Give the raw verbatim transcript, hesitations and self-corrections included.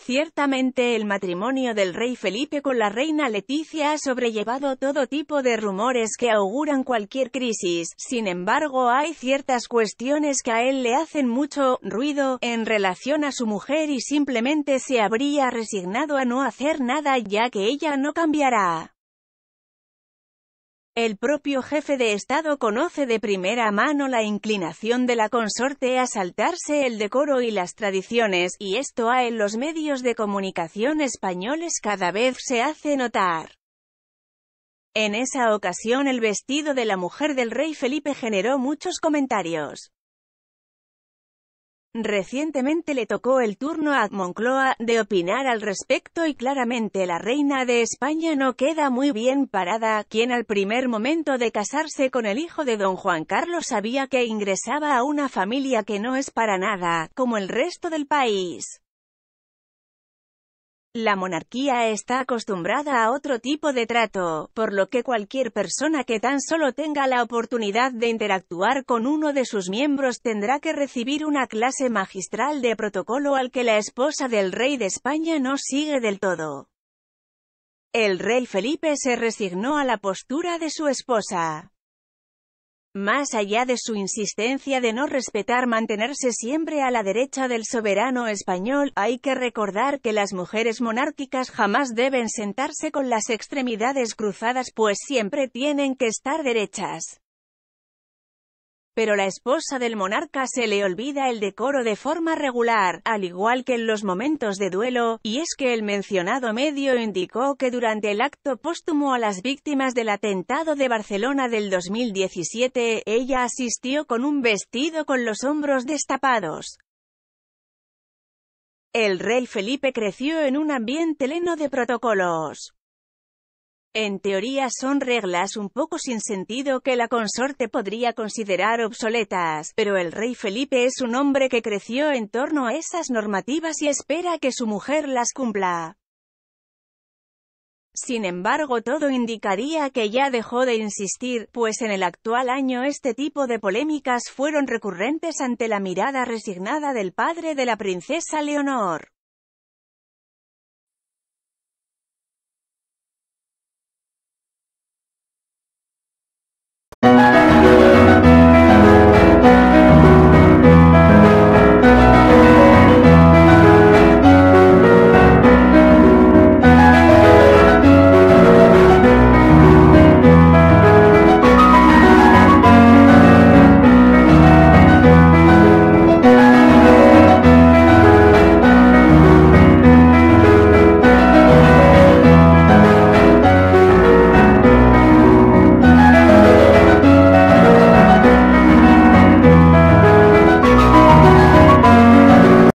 Ciertamente el matrimonio del rey Felipe con la reina Letizia ha sobrellevado todo tipo de rumores que auguran cualquier crisis. Sin embargo, hay ciertas cuestiones que a él le hacen mucho ruido en relación a su mujer y simplemente se habría resignado a no hacer nada ya que ella no cambiará. El propio jefe de Estado conoce de primera mano la inclinación de la consorte a saltarse el decoro y las tradiciones, y esto a en los medios de comunicación españoles cada vez se hace notar. En esa ocasión el vestido de la mujer del rey Felipe generó muchos comentarios. Recientemente le tocó el turno a Moncloa de opinar al respecto y claramente la reina de España no queda muy bien parada, quien al primer momento de casarse con el hijo de don Juan Carlos sabía que ingresaba a una familia que no es para nada, como el resto del país. La monarquía está acostumbrada a otro tipo de trato, por lo que cualquier persona que tan solo tenga la oportunidad de interactuar con uno de sus miembros tendrá que recibir una clase magistral de protocolo al que la esposa del rey de España no sigue del todo. El rey Felipe se resignó a la postura de su esposa. Más allá de su insistencia de no respetar mantenerse siempre a la derecha del soberano español, hay que recordar que las mujeres monárquicas jamás deben sentarse con las extremidades cruzadas pues siempre tienen que estar derechas. Pero la esposa del monarca se le olvida el decoro de forma regular, al igual que en los momentos de duelo, y es que el mencionado medio indicó que durante el acto póstumo a las víctimas del atentado de Barcelona del dos mil diecisiete, ella asistió con un vestido con los hombros destapados. El rey Felipe creció en un ambiente lleno de protocolos. En teoría son reglas un poco sin sentido que la consorte podría considerar obsoletas, pero el rey Felipe es un hombre que creció en torno a esas normativas y espera que su mujer las cumpla. Sin embargo, todo indicaría que ya dejó de insistir, pues en el actual año este tipo de polémicas fueron recurrentes ante la mirada resignada del padre de la princesa Leonor.